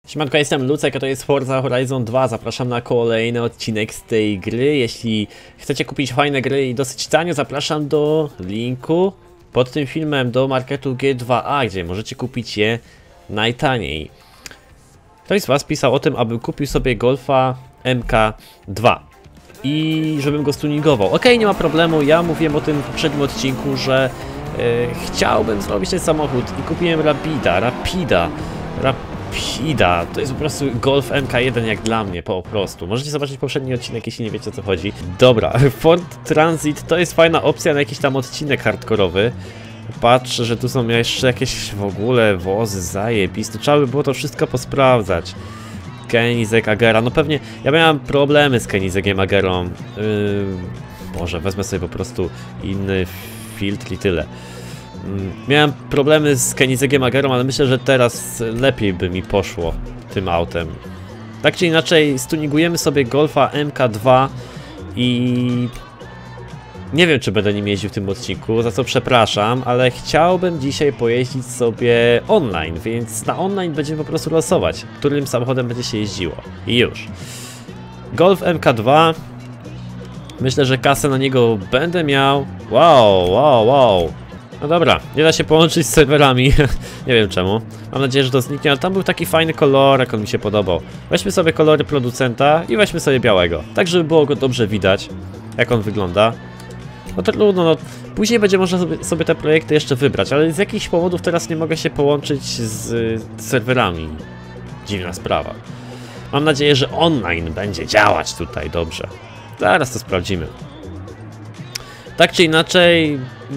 Siemanko, jestem Lucek, a to jest Forza Horizon 2. Zapraszam na kolejny odcinek z tej gry. Jeśli chcecie kupić fajne gry i dosyć tanio, zapraszam do linku pod tym filmem do marketu G2A, gdzie możecie kupić je najtaniej. Ktoś z was pisał o tym, abym kupił sobie Golfa MK2 i żebym go stuningował. Ok, nie ma problemu, ja mówiłem o tym w poprzednim odcinku, że chciałbym zrobić ten samochód i kupiłem Rapida. To jest po prostu Golf MK1 jak dla mnie, po prostu. Możecie zobaczyć poprzedni odcinek, jeśli nie wiecie o co chodzi. Dobra, Ford Transit to jest fajna opcja na jakiś tam odcinek hardkorowy. Patrzę, że tu są jeszcze jakieś w ogóle wozy zajebiste. Trzeba by było to wszystko posprawdzać. Koenigsegg Agera, no pewnie ja miałem problemy z Koenigseggiem Agerą. Może wezmę sobie po prostu inny filtr i tyle. Miałem problemy z Koenigseggiem Agerą, ale myślę, że teraz lepiej by mi poszło tym autem. Tak czy inaczej stuningujemy sobie Golfa MK2 i nie wiem, czy będę nim jeździł w tym odcinku, za co przepraszam, ale chciałbym dzisiaj pojeździć sobie online, więc na online będziemy po prostu losować, którym samochodem będzie się jeździło. I już. Golf MK2. Myślę, że kasę na niego będę miał. Wow. No dobra, nie da się połączyć z serwerami. Nie wiem czemu. Mam nadzieję, że to zniknie, ale tam był taki fajny kolorek, on mi się podobał. Weźmy sobie kolory producenta i weźmy sobie białego. Tak, żeby było go dobrze widać, jak on wygląda. No to trudno, no. Później będzie można sobie te projekty jeszcze wybrać, ale z jakichś powodów teraz nie mogę się połączyć z serwerami. Dziwna sprawa. Mam nadzieję, że online będzie działać tutaj dobrze. Zaraz to sprawdzimy. Tak czy inaczej,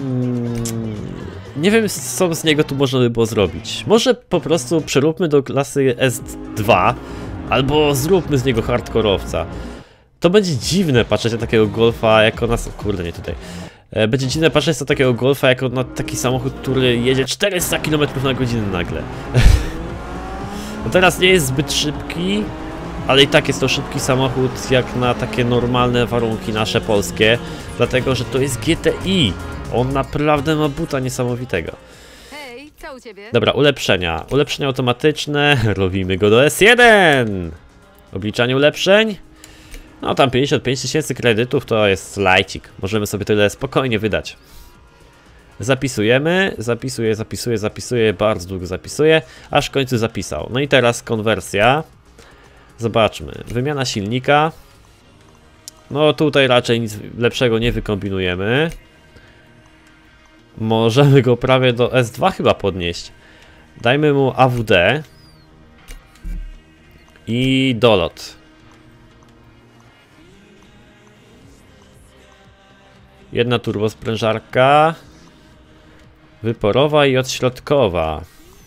nie wiem, co z niego tu można by było zrobić. Może po prostu przeróbmy do klasy S2, albo zróbmy z niego hardkorowca. To będzie dziwne patrzeć na takiego Golfa jako na... Kurde, nie tutaj. Będzie dziwne patrzeć na takiego Golfa jako na taki samochód, który jedzie 400 km na godzinę nagle. No teraz nie jest zbyt szybki, ale i tak jest to szybki samochód jak na takie normalne warunki nasze polskie. Dlatego, że to jest GTI. On naprawdę ma buta niesamowitego. Hej, co u ciebie? Dobra, ulepszenia. Ulepszenia automatyczne. Robimy go do S1. Obliczanie ulepszeń. No tam 55 000 kredytów to jest lajcik. Możemy sobie tyle spokojnie wydać. Zapisujemy. Zapisuję. Bardzo długo zapisuję. Aż w końcu zapisał. No i teraz konwersja. Zobaczmy. Wymiana silnika. No tutaj raczej nic lepszego nie wykombinujemy. Możemy go prawie do S2 chyba podnieść. Dajmy mu AWD. I dolot. Jedna turbosprężarka. Wyporowa i odśrodkowa.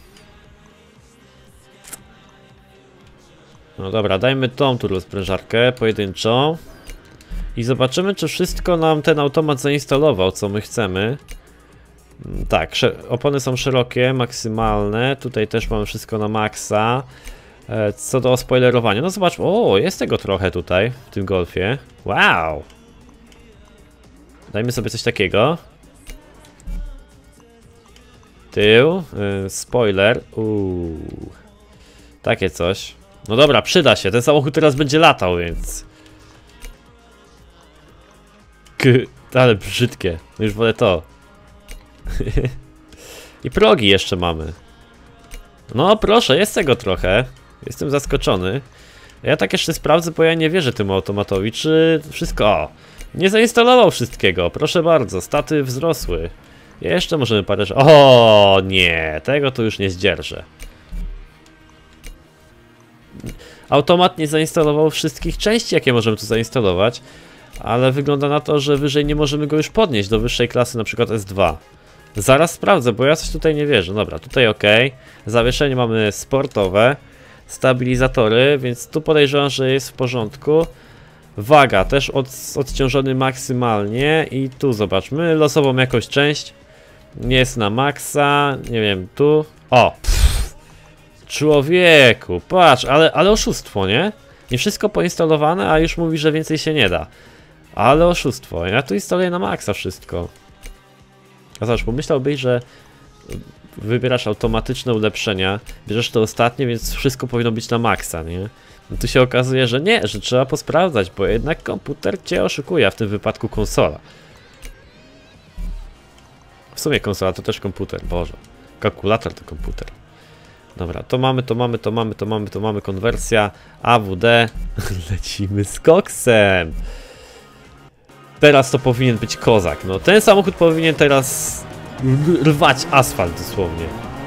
No dobra, dajmy tą turbosprężarkę pojedynczą. I zobaczymy, czy wszystko nam ten automat zainstalował, co my chcemy. Tak, opony są szerokie, maksymalne. Tutaj też mamy wszystko na maksa. Co do spoilerowania, no zobacz, o, jest tego trochę tutaj, w tym Golfie. Wow! Dajmy sobie coś takiego. Tył, spoiler, takie coś. No dobra, przyda się, ten samochód teraz będzie latał, więc... Ale brzydkie, no już wolę to. I progi jeszcze mamy. No proszę, jest tego trochę. Jestem zaskoczony. Ja tak jeszcze sprawdzę, bo ja nie wierzę temu automatowi, czy wszystko... O, nie zainstalował wszystkiego, proszę bardzo, staty wzrosły. Jeszcze możemy parę... O nie, tego to już nie zdzierżę. Automat nie zainstalował wszystkich części, jakie możemy tu zainstalować. Ale wygląda na to, że wyżej nie możemy go już podnieść do wyższej klasy, na przykład S2. Zaraz sprawdzę, bo ja coś tutaj nie wierzę. Dobra, tutaj ok. Zawieszenie mamy sportowe. Stabilizatory, więc tu podejrzewam, że jest w porządku. Waga też odciążony maksymalnie. I tu zobaczmy, losową jakąś część. Nie jest na maksa, nie wiem, tu. O! Pff, człowieku, patrz, ale oszustwo, nie? Nie wszystko poinstalowane, a już mówi, że więcej się nie da. Ale oszustwo, ja tu instaluję na maksa wszystko. A zobacz, pomyślałbyś, że wybierasz automatyczne ulepszenia, bierzesz to ostatnie, więc wszystko powinno być na maksa, nie? No tu się okazuje, że nie, że trzeba posprawdzać, bo jednak komputer cię oszukuje, a w tym wypadku konsola. W sumie konsola to też komputer, Boże. Kalkulator to komputer. Dobra, to mamy, konwersja, AWD, lecimy z koksem. Teraz to powinien być kozak, no ten samochód powinien teraz rwać asfalt dosłownie.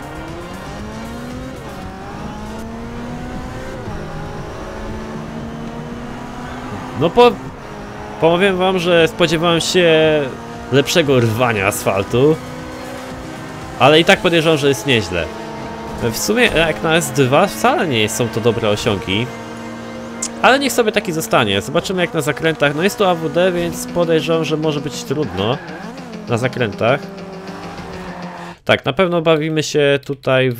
No powiem wam, że spodziewałem się lepszego rwania asfaltu, ale i tak podejrzewam, że jest nieźle. W sumie jak na S2 wcale nie są to dobre osiągi, ale niech sobie taki zostanie. Zobaczymy jak na zakrętach. No jest to AWD, więc podejrzewam, że może być trudno na zakrętach. Tak, na pewno bawimy się tutaj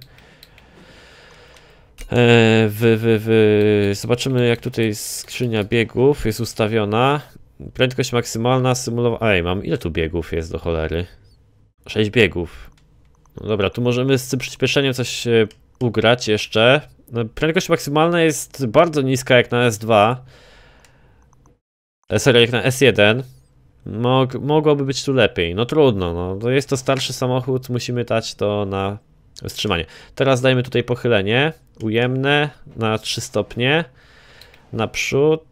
Zobaczymy jak tutaj skrzynia biegów jest ustawiona. Prędkość maksymalna symulowana. Ej, ile tu biegów jest do cholery? 6 biegów. No dobra, tu możemy z tym przyspieszeniem coś ugrać jeszcze. No, prędkość maksymalna jest bardzo niska jak na S2. Serio, jak na S1. Mogłoby być tu lepiej. No trudno, no. To jest to starszy samochód, musimy dać to na wstrzymanie. Teraz dajmy tutaj pochylenie. Ujemne na 3 stopnie. Naprzód.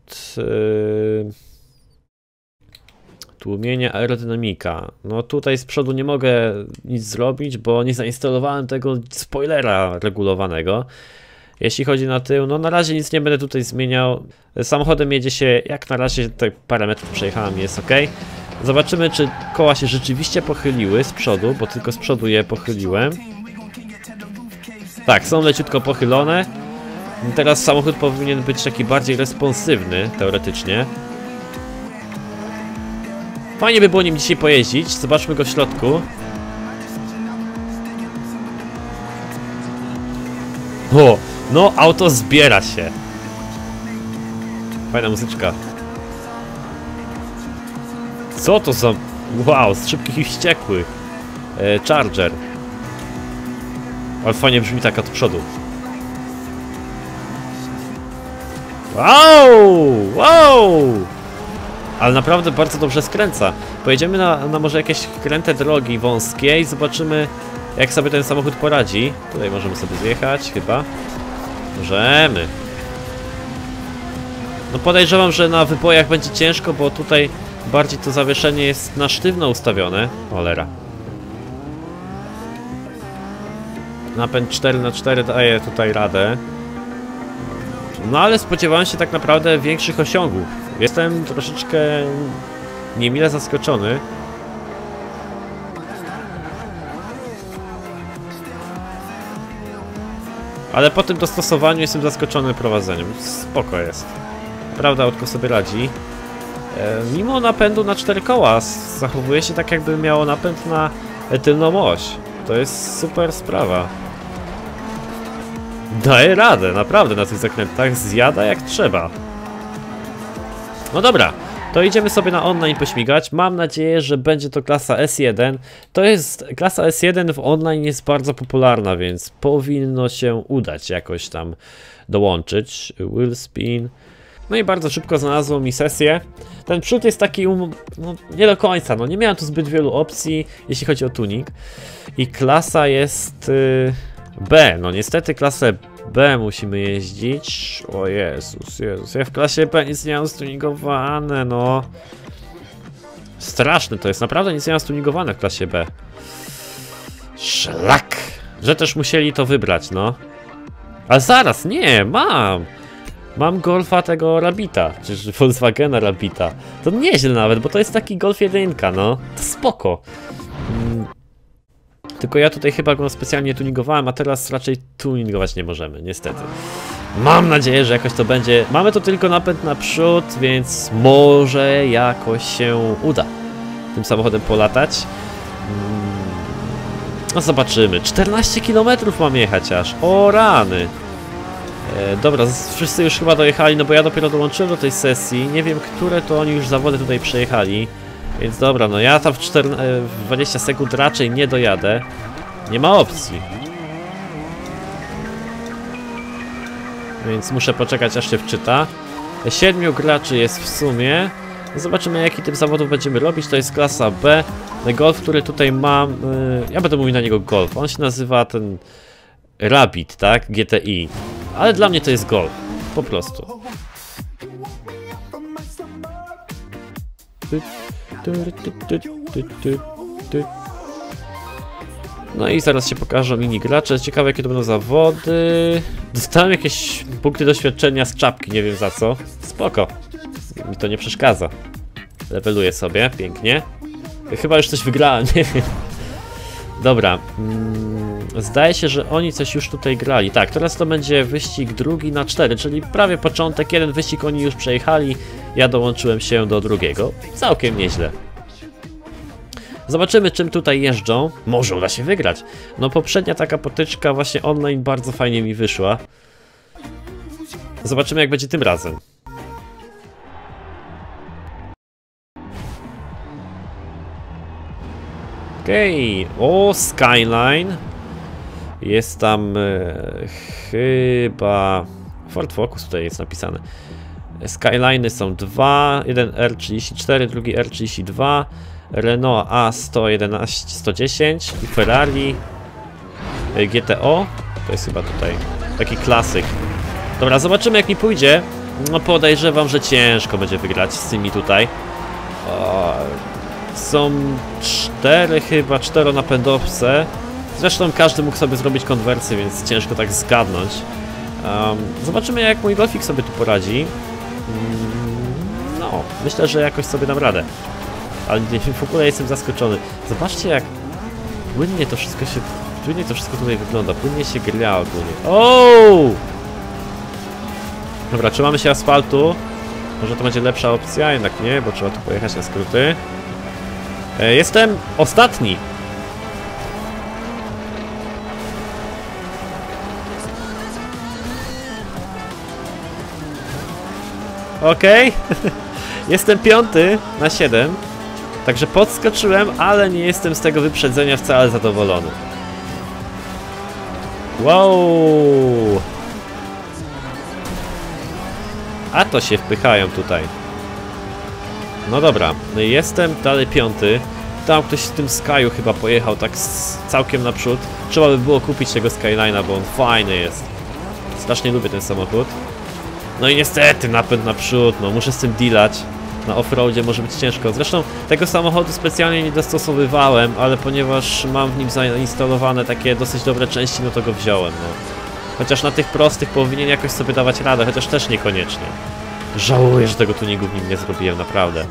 Tłumienie, aerodynamika. No tutaj z przodu nie mogę nic zrobić, bo nie zainstalowałem tego spoilera regulowanego. Jeśli chodzi na tył, no na razie nic nie będę tutaj zmieniał. Samochodem jedzie się, jak na razie te parę metrów przejechałem, jest ok. Zobaczymy, czy koła się rzeczywiście pochyliły z przodu, bo tylko z przodu je pochyliłem. Tak, są leciutko pochylone. Teraz samochód powinien być taki bardziej responsywny, teoretycznie. Fajnie by było nim dzisiaj pojeździć, zobaczmy go w środku. O, no auto zbiera się. Fajna muzyczka. Co to za... Wow, z szybkich i wściekłych. Charger. Ale fajnie brzmi tak od przodu. Wow! Wow! Ale naprawdę bardzo dobrze skręca. Pojedziemy na może jakieś kręte drogi wąskie i zobaczymy jak sobie ten samochód poradzi. Tutaj możemy sobie zjechać chyba. Możemy. No podejrzewam, że na wybojach będzie ciężko, bo tutaj bardziej to zawieszenie jest na sztywno ustawione. Cholera. Napęd 4x4 daje tutaj radę. No ale spodziewałem się tak naprawdę większych osiągów. Jestem troszeczkę niemile zaskoczony. Ale po tym dostosowaniu jestem zaskoczony prowadzeniem. Spoko jest. Prawda, autko sobie radzi. Mimo napędu na 4 koła zachowuje się tak jakby miało napęd na tylną oś. To jest super sprawa. Daje radę, naprawdę na tych zakrętach zjada jak trzeba. No dobra, to idziemy sobie na online pośmigać. Mam nadzieję, że będzie to klasa S1. Klasa S1 w online jest bardzo popularna, więc powinno się udać jakoś tam dołączyć. Wheel spin. No i bardzo szybko znalazło mi sesję. Ten przód jest taki no, nie do końca, no nie miałem tu zbyt wielu opcji, jeśli chodzi o tuning. I klasa jest B, no niestety klasę B musimy jeździć. O Jezus, ja w klasie B nic nie mam stuningowane, no. Straszne to jest, naprawdę nic nie mam stuningowane w klasie B. Szlak! Że też musieli to wybrać, no. Ale zaraz, nie, mam Golfa tego Rabbita, czy Volkswagena Rabbita. To nieźle nawet, bo to jest taki Golf 1, no. To spoko. Tylko ja tutaj chyba go specjalnie tuningowałem, a teraz raczej tuningować nie możemy, niestety. Mam nadzieję, że jakoś to będzie. Mamy tu tylko napęd naprzód, więc może jakoś się uda tym samochodem polatać. No zobaczymy. 14 km mam jechać aż. O rany. Dobra, wszyscy już chyba dojechali, no bo ja dopiero dołączyłem do tej sesji. Nie wiem, które to oni już zawody tutaj przejechali. Więc dobra, no ja tam w 20 sekund raczej nie dojadę. Nie ma opcji. Więc muszę poczekać, aż się wczyta. 7 graczy jest w sumie. Zobaczymy, jaki typ zawodów będziemy robić. To jest klasa B. Golf, który tutaj mam... ja będę mówił na niego golf. On się nazywa ten... Rabbit, tak? GTI. Ale dla mnie to jest golf. Po prostu. No i zaraz się pokażą inni gracze. Ciekawe, jakie to będą zawody. Dostałem jakieś punkty doświadczenia z czapki, nie wiem za co. Spoko. Mi to nie przeszkadza. Leveluję sobie, pięknie. Chyba już coś wygrałem, nie wiem. Dobra. Zdaje się, że oni coś już tutaj grali. Tak, teraz to będzie wyścig 2 na 4, czyli prawie początek. Jeden wyścig oni już przejechali. Ja dołączyłem się do drugiego. Całkiem nieźle. Zobaczymy, czym tutaj jeżdżą. Może uda się wygrać. No poprzednia taka potyczka właśnie online bardzo fajnie mi wyszła. Zobaczymy, jak będzie tym razem. Okej. O, Skyline. Jest tam chyba... Ford Focus tutaj jest napisane. Skyline'y są dwa. Jeden R34, drugi R32. Renault A111, 110 i Ferrari GTO. To jest chyba tutaj taki klasyk. Dobra, zobaczymy, jak mi pójdzie. No podejrzewam, że ciężko będzie wygrać z tymi tutaj. Są 4 napędowce. Zresztą każdy mógł sobie zrobić konwersję, więc ciężko tak zgadnąć. Zobaczymy, jak mój Golfik sobie tu poradzi. No, myślę, że jakoś sobie dam radę. Ale w ogóle jestem zaskoczony. Zobaczcie, jak płynnie to wszystko tutaj wygląda. Płynnie się gra ogólnie. Ooo! Dobra, trzymamy się asfaltu. Może to będzie lepsza opcja, jednak nie, bo trzeba tu pojechać na skróty. Jestem ostatni. Okej. Jestem 5 na 7. Także podskoczyłem, ale nie jestem z tego wyprzedzenia wcale zadowolony. Wow! A to się wpychają tutaj. No dobra, jestem dalej 5. Tam ktoś w tym Skyu chyba pojechał tak całkiem naprzód. Trzeba by było kupić tego Skyline'a, bo on fajny jest. Strasznie lubię ten samochód. No i niestety napęd naprzód, no muszę z tym dealać. Na offroadzie może być ciężko. Zresztą tego samochodu specjalnie nie dostosowywałem, ale ponieważ mam w nim zainstalowane takie dosyć dobre części, no to go wziąłem, no. Chociaż na tych prostych powinien jakoś sobie dawać radę, chociaż też niekoniecznie. Żałuję, że tego tuningu w nim nie zrobiłem, naprawdę.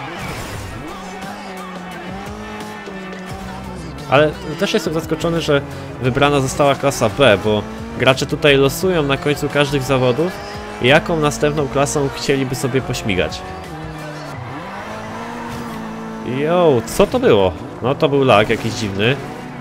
Ale też jestem zaskoczony, że wybrana została klasa B, bo gracze tutaj losują na końcu każdych zawodów, jaką następną klasą chcieliby sobie pośmigać. Jo, co to było? No to był lag jakiś dziwny.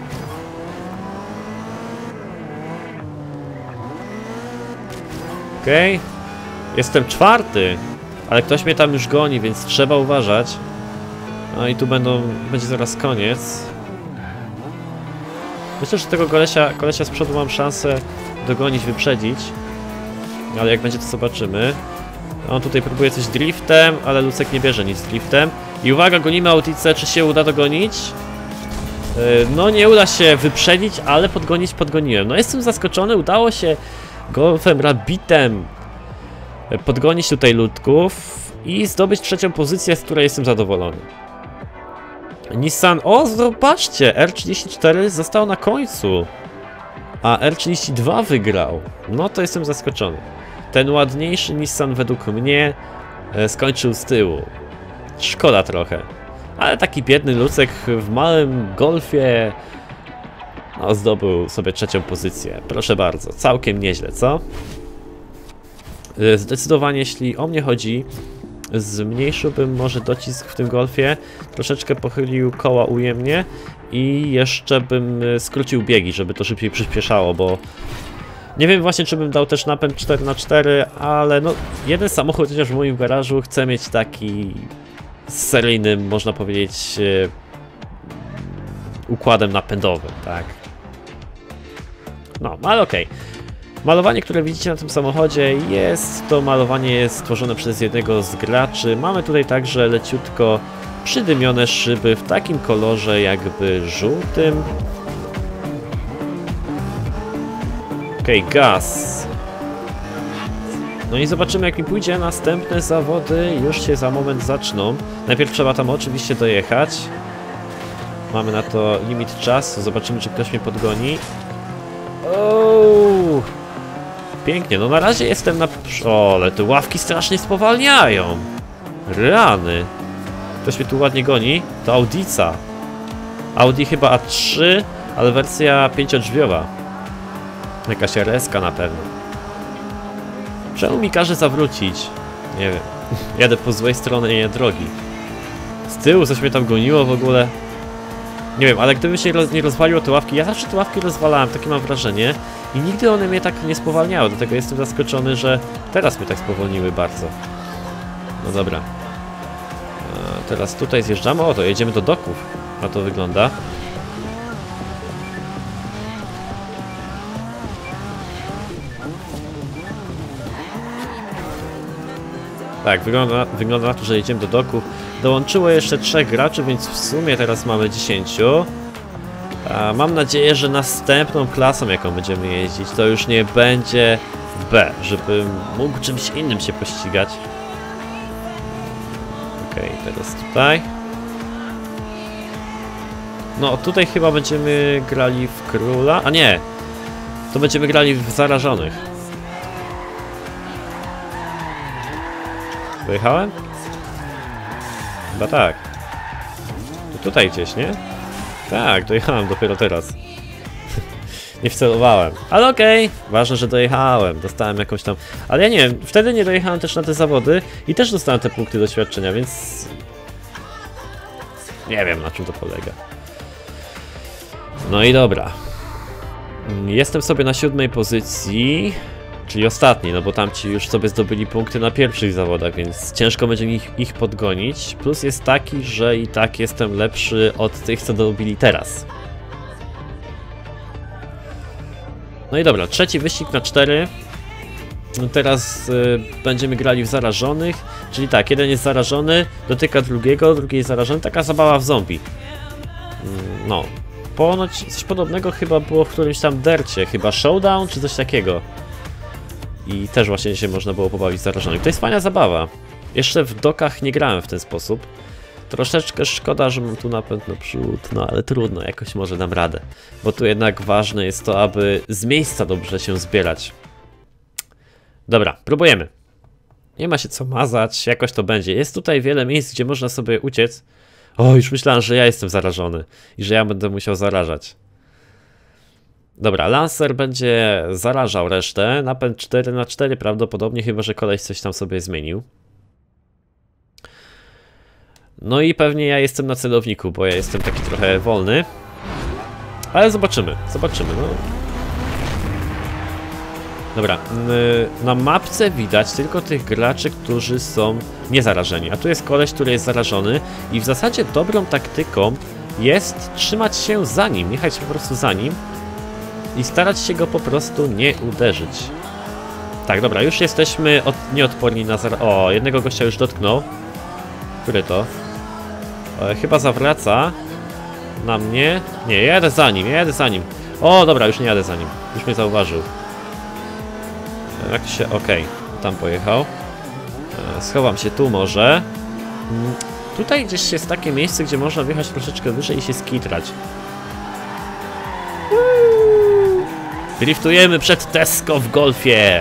Okej. Jestem 4, ale ktoś mnie tam już goni, więc trzeba uważać. No i tu będzie zaraz koniec. Myślę, że tego kolesia z przodu mam szansę dogonić, wyprzedzić. Ale jak będzie, to zobaczymy. On tutaj próbuje coś driftem, ale Lucek nie bierze nic driftem. I uwaga, gonimy Auticę, czy się uda dogonić? No nie uda się wyprzedzić, ale podgoniłem. No jestem zaskoczony, udało się Golfem Rabbitem podgonić tutaj ludków i zdobyć 3. pozycję, z której jestem zadowolony. Nissan, o zobaczcie, R34 został na końcu, a R32 wygrał. No to jestem zaskoczony. Ten ładniejszy Nissan według mnie skończył z tyłu. Szkoda trochę. Ale taki biedny Lucek w małym Golfie no, zdobył sobie 3. pozycję. Proszę bardzo, całkiem nieźle, co? Zdecydowanie, jeśli o mnie chodzi, zmniejszyłbym może docisk w tym Golfie, troszeczkę pochylił koła ujemnie i jeszcze bym skrócił biegi, żeby to szybciej przyspieszało, bo nie wiem właśnie, czy bym dał też napęd 4x4, ale no jeden samochód chociaż w moim garażu chcę mieć taki z seryjnym, można powiedzieć, układem napędowym, tak? No, ale okej. Malowanie, które widzicie na tym samochodzie, jest to malowanie stworzone przez jednego z graczy. Mamy tutaj także leciutko przydymione szyby w takim kolorze jakby żółtym. Okej, gaz. No i zobaczymy, jak mi pójdzie. Następne zawody już się za moment zaczną. Najpierw trzeba tam oczywiście dojechać. Mamy na to limit czasu. Zobaczymy, czy ktoś mnie podgoni. Ooo! Pięknie, no na razie jestem na... O, ale te ławki strasznie spowalniają. Rany. Ktoś mnie tu ładnie goni. To Audica. Audi chyba A3, ale wersja 5-drzwiowa. Jakaś RS-ka na pewno. Czemu mi każe zawrócić? Nie wiem. Jadę po złej stronie drogi. Z tyłu coś mnie tam goniło w ogóle. Nie wiem, ale gdyby się nie rozwaliło te ławki, ja zawsze te ławki rozwalałem, takie mam wrażenie. I nigdy one mnie tak nie spowalniały, dlatego jestem zaskoczony, że teraz mnie tak spowolniły bardzo. No dobra. Teraz tutaj zjeżdżamy, o to jedziemy do doków. Na to wygląda. Tak, wygląda na to, że jedziemy do doków. Dołączyło jeszcze 3 graczy, więc w sumie teraz mamy 10. Mam nadzieję, że następną klasą, jaką będziemy jeździć, to już nie będzie B, żebym mógł czymś innym się pościgać. Okej, teraz tutaj. No, tutaj chyba będziemy grali w króla. A nie! To będziemy grali w zarażonych. Dojechałem? Chyba tak. To tutaj gdzieś, nie? Tak, dojechałem dopiero teraz. Nie wcelowałem. Ale okej, ważne, że dojechałem. Dostałem jakąś tam... Ale ja nie wiem, wtedy nie dojechałem też na te zawody i też dostałem te punkty doświadczenia, więc... Nie wiem, na czym to polega. No i dobra. Jestem sobie na 7. pozycji, czyli ostatni, no bo tamci już sobie zdobyli punkty na pierwszych zawodach, więc ciężko będzie ich podgonić. Plus jest taki, że i tak jestem lepszy od tych, co dobili teraz. No i dobra, trzeci wyścig na 4. Teraz będziemy grali w zarażonych, czyli tak, jeden jest zarażony, dotyka drugiego, drugi jest zarażony, taka zabawa w zombie. No, ponoć coś podobnego chyba było w którymś tam dercie, chyba Showdown czy coś takiego. I też właśnie się można było pobawić zarażonych. To jest fajna zabawa. Jeszcze w dokach nie grałem w ten sposób. Troszeczkę szkoda, że mam tu napęd naprzód, no ale trudno, jakoś może dam radę. Bo tu jednak ważne jest to, aby z miejsca dobrze się zbierać. Dobra, próbujemy. Nie ma się co mazać, jakoś to będzie. Jest tutaj wiele miejsc, gdzie można sobie uciec. O, już myślałem, że ja jestem zarażony i że ja będę musiał zarażać. Dobra, Lancer będzie zarażał resztę. Napęd 4×4 prawdopodobnie, chyba że koleś coś tam sobie zmienił. No i pewnie ja jestem na celowniku, bo ja jestem taki trochę wolny. Ale zobaczymy, no. Dobra, na mapce widać tylko tych graczy, którzy są niezarażeni. A tu jest koleś, który jest zarażony i w zasadzie dobrą taktyką jest trzymać się za nim, jechać po prostu za nim i starać się go po prostu nie uderzyć. Tak, dobra, już jesteśmy nieodporni na O, jednego gościa już dotknął. Który to? Chyba zawraca na mnie. Nie, ja jadę za nim. O, dobra, już nie jadę za nim. Już mnie zauważył. Jak się... Okej, tam pojechał. Schowam się tu może. Tutaj gdzieś jest takie miejsce, gdzie można wjechać troszeczkę wyżej i się skitrać. Driftujemy przed Tesco w golfie.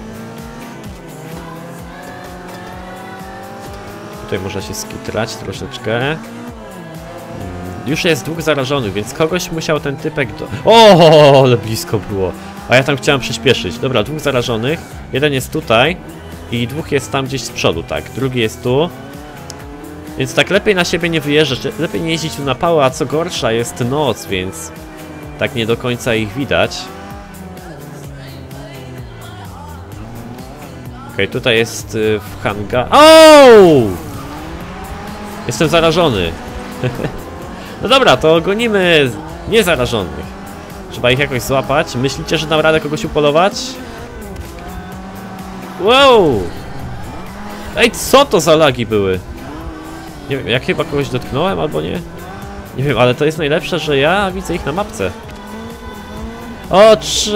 Tutaj można się skitrać troszeczkę. Już jest 2 zarażonych, więc kogoś musiał ten typek do... O, ale blisko było. A ja tam chciałem przyspieszyć. Dobra, 2 zarażonych. Jeden jest tutaj i 2 jest tam gdzieś z przodu, tak. Drugi jest tu. Więc tak lepiej na siebie nie wyjeżdżać, lepiej nie jeździć tu na pałę, a co gorsza jest noc, więc tak nie do końca ich widać. Okej, tutaj jest w hangar... O! Jestem zarażony. No dobra, to gonimy niezarażonych. Trzeba ich jakoś złapać. Myślicie, że dam radę kogoś upolować? Wow! Ej, co to za lagi były? Nie wiem, jak chyba kogoś dotknąłem albo nie? Nie wiem, ale to jest najlepsze, że ja widzę ich na mapce. O, cześć!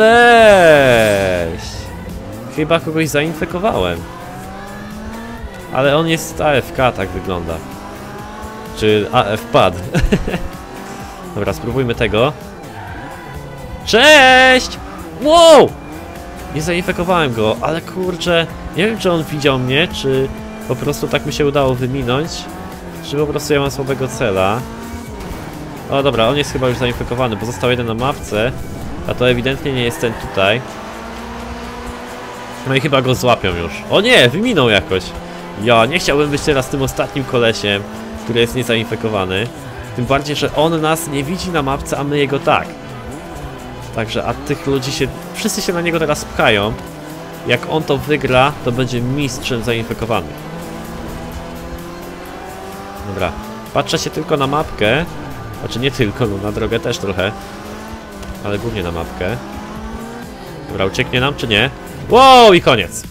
Chyba kogoś zainfekowałem. Ale on jest AFK, tak wygląda. Czy AF pad. Dobra, spróbujmy tego. Cześć! Wow! Nie zainfekowałem go, ale kurczę, nie wiem, czy on widział mnie, czy po prostu tak mi się udało wyminąć, czy po prostu ja mam słabego cela. O dobra, on jest chyba już zainfekowany, bo został jeden na mapce, a to ewidentnie nie jest ten tutaj. No i chyba go złapią już. O nie, wyminął jakoś. Ja nie chciałbym być teraz tym ostatnim kolesiem, który jest niezainfekowany. Tym bardziej, że on nas nie widzi na mapce, a my jego tak. Także, a tych ludzi się... Wszyscy się na niego teraz pchają. Jak on to wygra, to będzie mistrzem zainfekowanych. Dobra. Patrzę się tylko na mapkę. Znaczy nie tylko, no na drogę też trochę. Ale głównie na mapkę. Dobra, ucieknie nam czy nie? Wow, i koniec.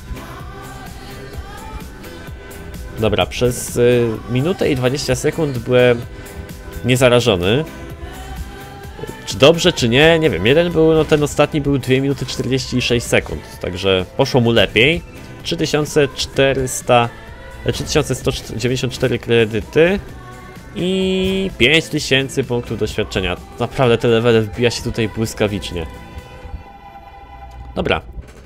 Dobra, przez minutę i 20 sekund byłem niezarażony. Czy dobrze, czy nie? Nie wiem. Jeden był, no ten ostatni był 2 minuty 46 sekund. Także poszło mu lepiej. 3194 kredyty i 5000 punktów doświadczenia. Naprawdę te levele wbija się tutaj błyskawicznie. Dobra.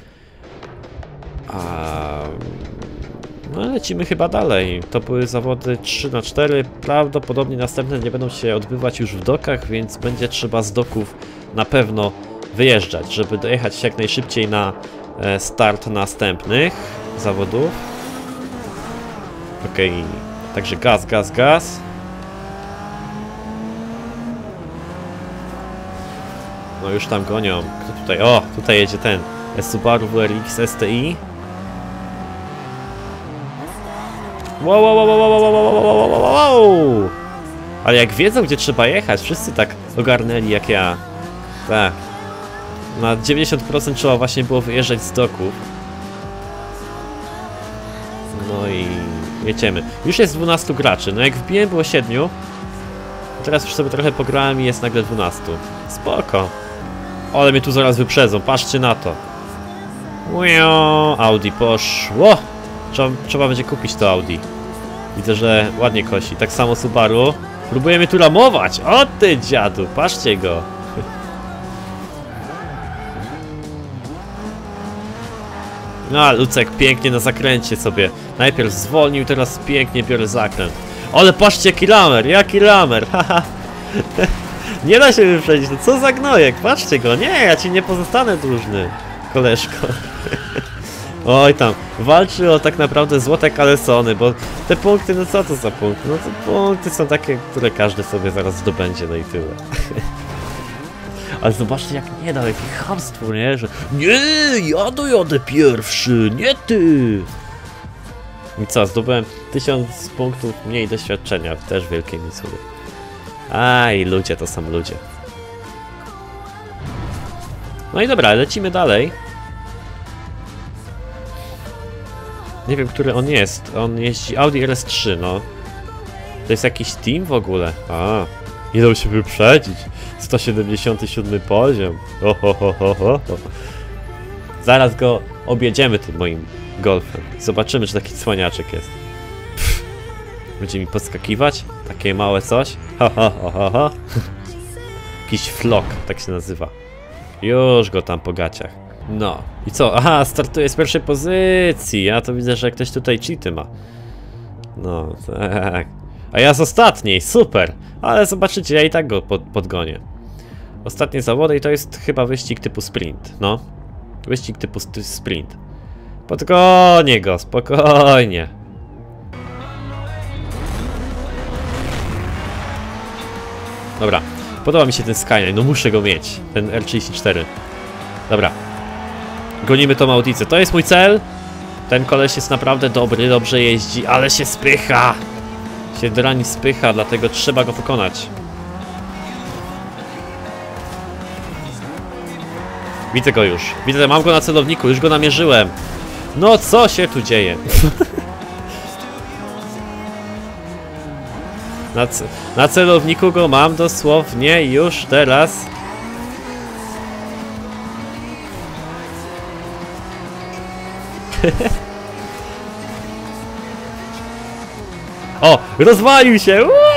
No lecimy chyba dalej. To były zawody 3×4. Prawdopodobnie następne nie będą się odbywać już w dokach, więc będzie trzeba z doków na pewno wyjeżdżać, żeby dojechać jak najszybciej na start następnych zawodów. Okej, także gaz, gaz, gaz. No już tam gonią. Kto tutaj? O, tutaj jedzie ten Subaru WRX STI. Wow, wow, wow, wow, wow, wow, wow, wow, wow, wow. Ale jak wiedzą, gdzie trzeba jechać, wszyscy tak ogarnęli jak ja. Tak. Na 90% trzeba właśnie było wyjeżdżać z doków. No i jedziemy. Już jest 12 graczy. No jak wbiłem było 7. Teraz już sobie trochę pograłem i jest nagle 12. Spoko. Ale mnie tu zaraz wyprzedzą, patrzcie na to. Audi poszło. Trzeba będzie kupić to Audi. Widzę, że ładnie kosi. Tak samo Subaru. Próbujemy tu ramować. O ty dziadu, patrzcie go. No, Lucek pięknie na zakręcie sobie. Najpierw zwolnił, teraz pięknie biorę zakręt. Ale patrzcie jaki lamer, haha. Nie da się wyprzedzić, no co za gnojek, patrzcie go. Nie, ja ci nie pozostanę dłużny, koleżko. Oj tam, walczy o tak naprawdę złote kalesony, bo te punkty, no co to za punkty? No te punkty są takie, które każdy sobie zaraz zdobędzie, no i tyle. Ale zobaczcie jak nie dał, jakie chamstwo, nie? Że nie, ja dojadę pierwszy, nie ty! I co, zdobyłem 1000 punktów mniej doświadczenia, też wielkie mi cudy. Aj, ludzie to są ludzie. No i dobra, lecimy dalej. Nie wiem, który on jest. On jeździ Audi RS3, no. To jest jakiś team w ogóle. A, nie dał się wyprzedzić. 177 poziom. Ho. Zaraz go objedziemy tym moim Golfem. Zobaczymy, czy taki cwaniaczek jest. Pff. Będzie mi podskakiwać? Takie małe coś? Ha. Jakiś flok, tak się nazywa. Już go tam po gaciach. No. I co? Aha, startuje z pierwszej pozycji. Ja to widzę, że ktoś tutaj cheaty ma. No, tak. A ja z ostatniej, super. Ale zobaczycie, ja i tak go podgonię. Ostatnie zawody i to jest chyba wyścig typu sprint. No. Wyścig typu sprint. Podgonię go, spokojnie. Dobra. Podoba mi się ten Skyline, no muszę go mieć. Ten R34. Dobra. Gonimy tą Audicę. To jest mój cel. Ten koleś jest naprawdę dobry, dobrze jeździ, ale się spycha. Się drani spycha, dlatego trzeba go pokonać. Widzę go już. Widzę, mam go na celowniku, już go namierzyłem. No co się tu dzieje? Na celowniku go mam dosłownie już teraz. O! Rozwalił się!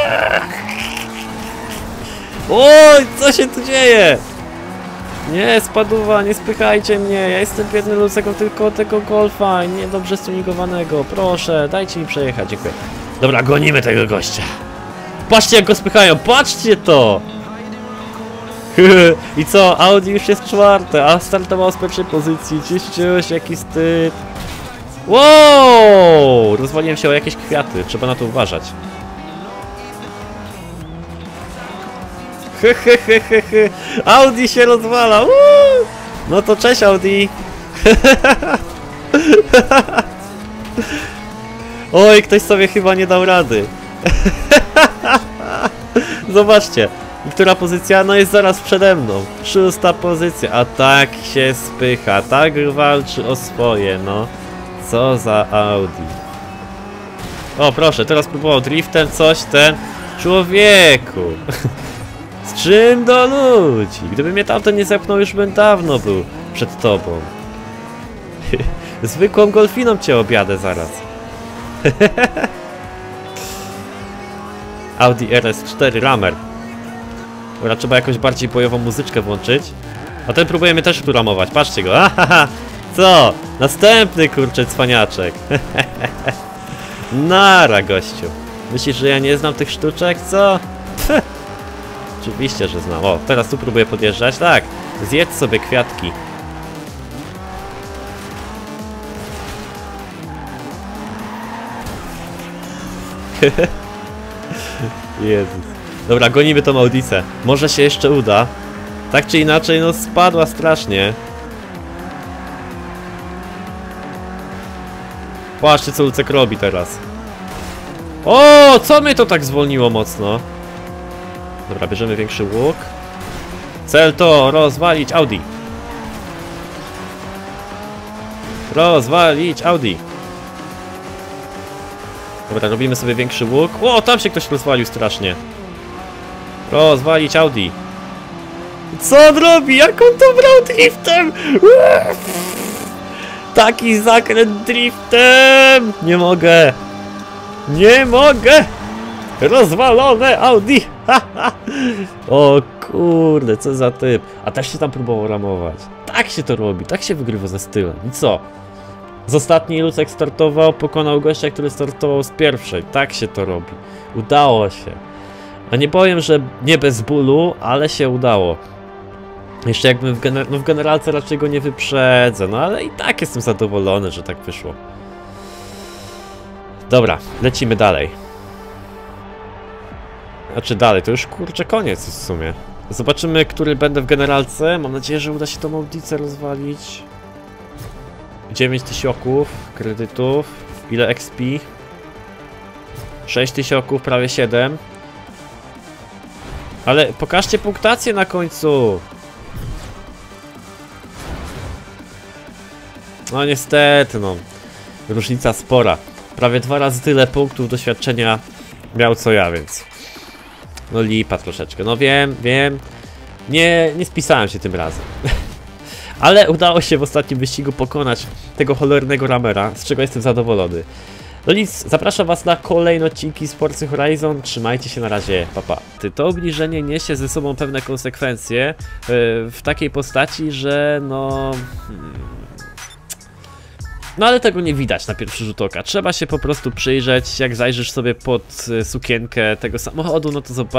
Oj! Co się tu dzieje? Nie, spaduwa, nie spychajcie mnie. Ja jestem biedny Lucek tylko tego golfa, nie dobrze stuningowanego. Proszę, dajcie mi przejechać, dziękuję. Dobra, gonimy tego gościa. Patrzcie jak go spychają, patrzcie to! I co? Audi już jest czwarte, a startował z pierwszej pozycji. Cieszyłeś, jaki wstyd. Wow! Rozwaliłem się o jakieś kwiaty, trzeba na to uważać. Audi się rozwala. No to cześć Audi. Oj, ktoś sobie chyba nie dał rady. Zobaczcie, która pozycja? No jest zaraz przede mną. 6. pozycja, a tak się spycha, tak walczy o swoje, no. Co za Audi. O proszę, teraz próbował driftem coś ten. Człowieku. Z czym do ludzi? Gdyby mnie tamten nie zepnął, już bym dawno był przed tobą. Zwykłą golfiną cię objadę zaraz. Audi RS4 Rammer. Dobra, trzeba jakąś bardziej bojową muzyczkę włączyć. A ten próbuje mnie też tu ramować, patrzcie go. Ahaha. Co? Następny kurczę cwaniaczek. Nara gościu. Myślisz, że ja nie znam tych sztuczek, co? Oczywiście, że znam. O, teraz tu próbuję podjeżdżać. Tak, zjedz sobie kwiatki. Jezus. Dobra, gonimy tą Audicę. Może się jeszcze uda. Tak czy inaczej, no spadła strasznie. Patrzcie, co Lucek robi teraz. O, co mnie to tak zwolniło mocno? Dobra, bierzemy większy łuk. Cel to rozwalić Audi. Rozwalić Audi. Dobra, robimy sobie większy łuk. O, tam się ktoś rozwalił strasznie. Rozwalić Audi. Co on robi? Jak on to brał driftem? Taki zakręt driftem! Nie mogę! Nie mogę! Rozwalone Audi! O kurde, co za typ. A też się tam próbował ramować. Tak się to robi, tak się wygrywa ze stylem. I co? Z ostatniej Lucek startował, pokonał gościa, który startował z pierwszej. Tak się to robi. Udało się. A nie powiem, że nie bez bólu, ale się udało. Jeszcze jakbym w generalce raczej go nie wyprzedzę, no ale i tak jestem zadowolony, że tak wyszło. Dobra, lecimy dalej. Znaczy dalej, to już kurczę koniec w sumie. Zobaczymy, który będę w generalce. Mam nadzieję, że uda się tą Audicę rozwalić. 9 tysiąków kredytów. Ile XP? 6 tysiąków, prawie 7. Ale pokażcie punktację na końcu. No niestety, no. Różnica spora. Prawie 2 razy tyle punktów doświadczenia miał co ja, więc... No lipa troszeczkę. No wiem. Nie spisałem się tym razem. Ale udało się w ostatnim wyścigu pokonać tego cholernego Rammera, z czego jestem zadowolony. No nic, zapraszam was na kolejne odcinki z Forza Horizon. Trzymajcie się, na razie, pa pa. To obniżenie niesie ze sobą pewne konsekwencje w takiej postaci, że no... No ale tego nie widać na pierwszy rzut oka. Trzeba się po prostu przyjrzeć. Jak zajrzysz sobie pod sukienkę tego samochodu, no to zobacz.